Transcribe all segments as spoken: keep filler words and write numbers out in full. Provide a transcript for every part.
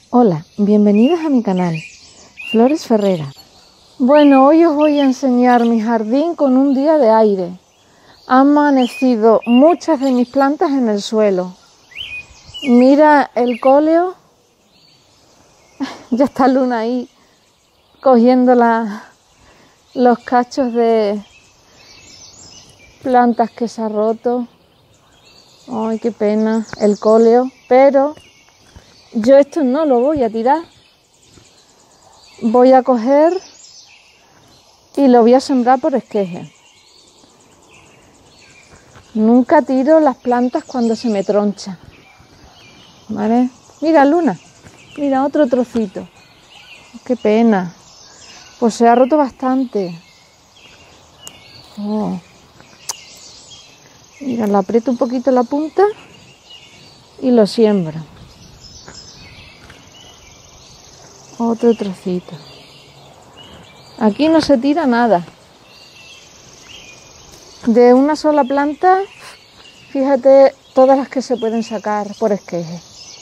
Hola, bienvenidos a mi canal, Flores Ferrera. Bueno, hoy os voy a enseñar mi jardín con un día de aire. Han amanecido muchas de mis plantas en el suelo. Mira el cóleo, ya está Luna ahí cogiendo la, los cachos de plantas que se ha roto. Ay, qué pena, el cóleo, pero yo esto no lo voy a tirar. Voy a coger y lo voy a sembrar por esqueje. Nunca tiro las plantas cuando se me tronchan. ¿Vale? Mira, Luna, mira otro trocito. Qué pena. Pues se ha roto bastante. Oh. Mira, le aprieto un poquito la punta y lo siembro. Otro trocito. Aquí no se tira nada. De una sola planta, fíjate todas las que se pueden sacar por esqueje.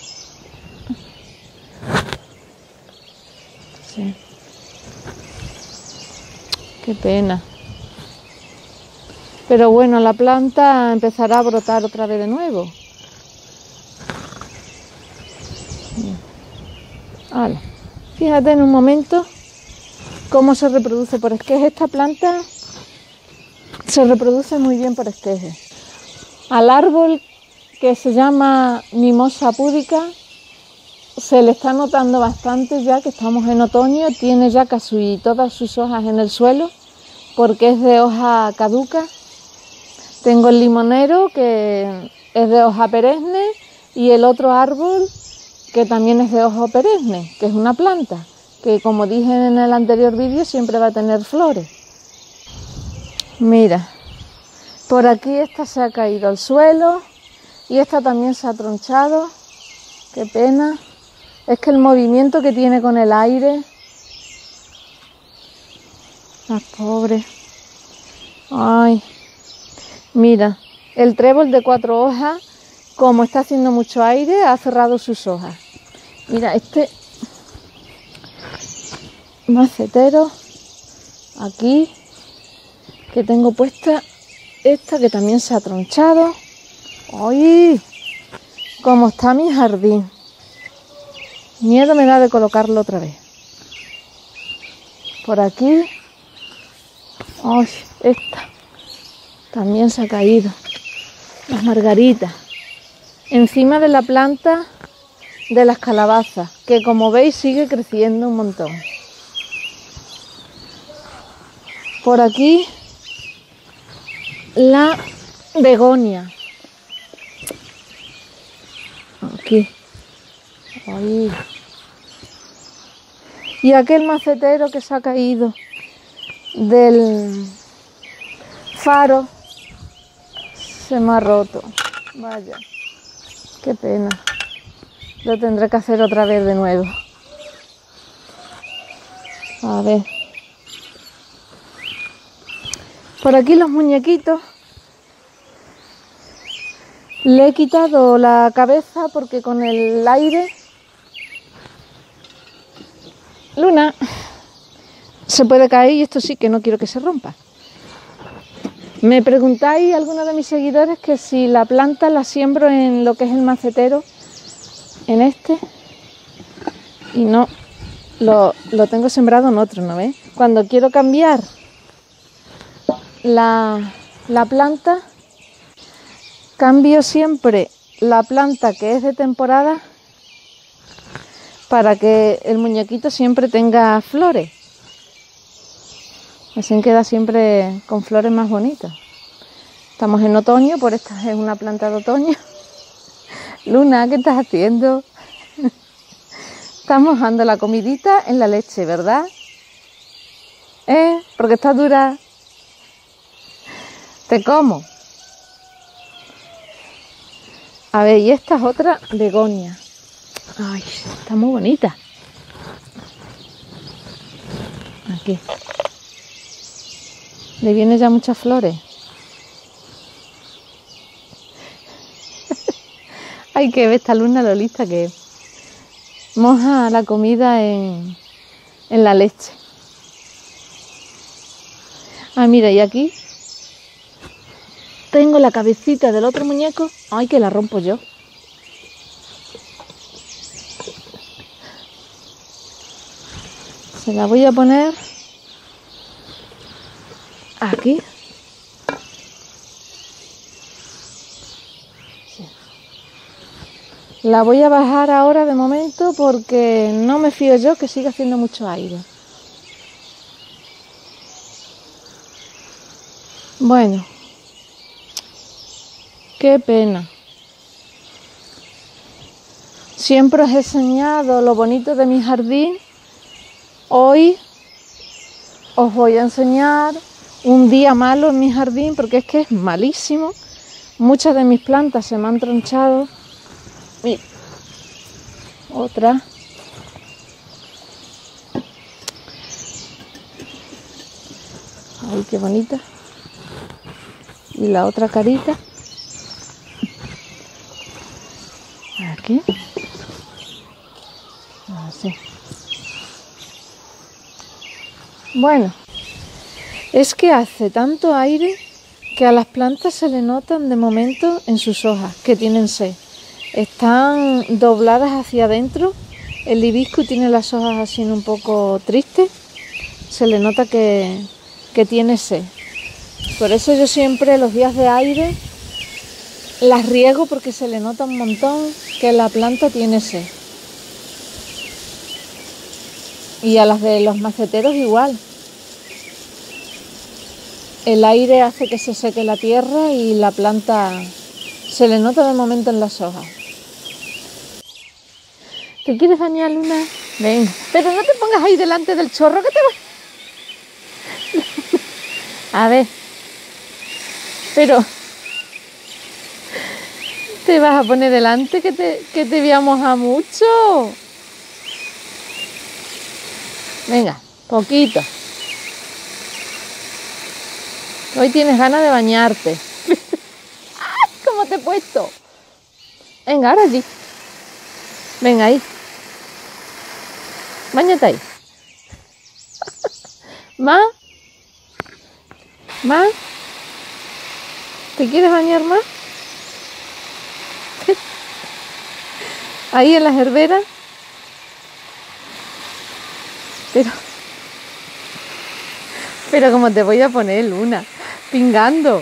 Sí. Qué pena. Pero bueno, la planta empezará a brotar otra vez de nuevo. Vale. Fíjate en un momento cómo se reproduce por esqueje. Esta planta se reproduce muy bien por esqueje. Al árbol que se llama mimosa púdica se le está notando bastante ya que estamos en otoño. Tiene ya casi todas sus hojas en el suelo porque es de hoja caduca. Tengo el limonero que es de hoja perenne y el otro árbol que también es de hoja perenne, que es una planta que, como dije en el anterior vídeo, siempre va a tener flores. Mira, por aquí esta se ha caído al suelo y esta también se ha tronchado. Qué pena. Es que el movimiento que tiene con el aire. Las pobres. Ay. Mira, el trébol de cuatro hojas, como está haciendo mucho aire, ha cerrado sus hojas. Mira, este macetero aquí que tengo puesta, esta que también se ha tronchado. ¡Ay! Cómo está mi jardín. Miedo me da de colocarlo otra vez. Por aquí. ¡Ay! Esta también se ha caído. Las margaritas. Encima de la planta de las calabazas, que como veis sigue creciendo un montón. Por aquí la begonia. Aquí. Ahí. Y aquel macetero que se ha caído del faro se me ha roto. Vaya, qué pena. Lo tendré que hacer otra vez de nuevo. A ver. Por aquí los muñequitos. Le he quitado la cabeza porque con el aire... Luna, se puede caer y esto sí que no quiero que se rompa. Me preguntáis algunos de mis seguidores que si la planta la siembro en lo que es el macetero, en este, y no, lo, lo tengo sembrado en otro, ¿no ves? Cuando quiero cambiar la, la planta, cambio siempre la planta que es de temporada para que el muñequito siempre tenga flores. Así queda siempre con flores más bonitas. Estamos en otoño, por esta es una planta de otoño. Luna, ¿qué estás haciendo? Estás mojando la comidita en la leche, ¿verdad? ¿Eh? Porque está dura. Te como. A ver, y esta es otra begonia. Ay, está muy bonita. Aquí. Le vienen ya muchas flores. Hay que ver esta Luna lo lista que es. moja la comida en, en la leche. Ah, mira, y aquí tengo la cabecita del otro muñeco. Ay, que la rompo yo. Se la voy a poner aquí. Sí. La voy a bajar ahora de momento porque no me fío yo que siga haciendo mucho aire. Bueno, qué pena. Siempre os he enseñado lo bonito de mi jardín. Hoy os voy a enseñar un día malo en mi jardín porque es que es malísimo. Muchas de mis plantas se me han tronchado. Mira, otra. Ay, qué bonita. Y la otra carita. Aquí. Así. Bueno, es que hace tanto aire que a las plantas se le notan de momento en sus hojas que tienen sed. Están dobladas hacia adentro. El hibisco tiene las hojas así un poco tristes. Se le nota que, que tiene sed. Por eso yo siempre los días de aire las riego porque se le nota un montón que la planta tiene sed. Y a las de los maceteros igual. El aire hace que se seque la tierra y la planta se le nota de momento en las hojas. ¿Te quieres bañar, Luna? Venga, pero no te pongas ahí delante del chorro que te voy. A ver, pero te vas a poner delante que te, que te voy a mojar mucho. Venga, poquito. Hoy tienes ganas de bañarte. ¡Ay, cómo te he puesto! Venga, ahora sí. Venga, ahí. Báñate ahí. ¿Más? ¿Más? ¿Te quieres bañar más? Ahí en las herberas. Pero... Pero como te voy a poner, Luna, pingando.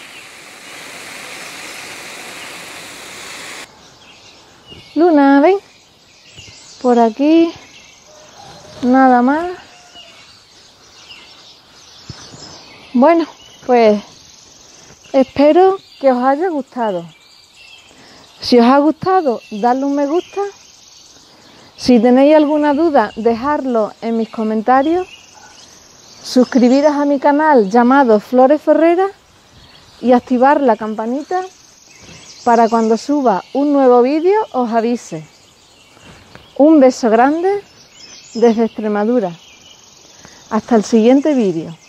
Luna, ven. Por aquí. Nada más. Bueno, pues espero que os haya gustado. Si os ha gustado, dadle un me gusta. Si tenéis alguna duda, dejadlo en mis comentarios. Suscribiros a mi canal llamado Flores Ferreras y activar la campanita para cuando suba un nuevo vídeo os avise. Un beso grande desde Extremadura. Hasta el siguiente vídeo.